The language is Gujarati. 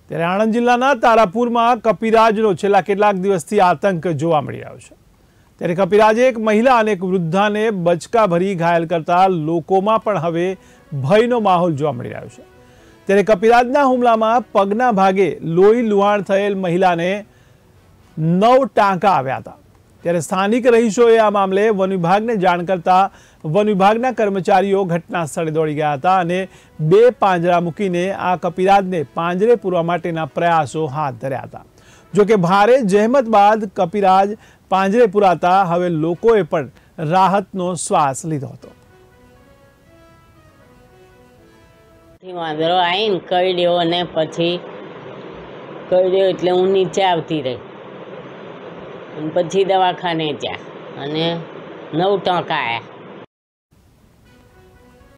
ત્યારે આણંદ જિલ્લાના તારાપુરમાં કપિરાજનો છેલ્લા કેટલાક દિવસથી આતંક જોવા મળી રહ્યો છે। ત્યારે કપિરાજે એક મહિલા અને એક વૃદ્ધાને બચકા ભરી ઘાયલ કરતા લોકોમાં પણ હવે ભયનો માહોલ જોવા મળી રહ્યો છે। ત્યારે કપિરાજના હુમલામાં પગના ભાગે લોહી લુહાણ થયેલ મહિલાને 9 ટાંકા આવ્યા હતા। ત્યારે સ્થાનિક રહીશોએ આ મામલે વન વિભાગને જાણ કરતા વન વિભાગના કર્મચારીઓ ઘટના સ્થળે દોડી ગયા હતા અને 2 પાંજરા મૂકીને આ કપિરાજને પાંજરે પૂરવા માટેના પ્રયાસો હાથ ધર્યા હતા। જોકે ભારે જહેમત બાદ કપિરાજ પાંજરે પુરાતા હવે લોકોએ પણ રાહતનો શ્વાસ લીધો હતો। વાંદરો આવીને કરડ્યો અને પછી કરડ્યો એટલે હું નીચે આવતી રહી અને પછી દવાખાને જ્યાં અને 9 ટાંકા આવ્યા।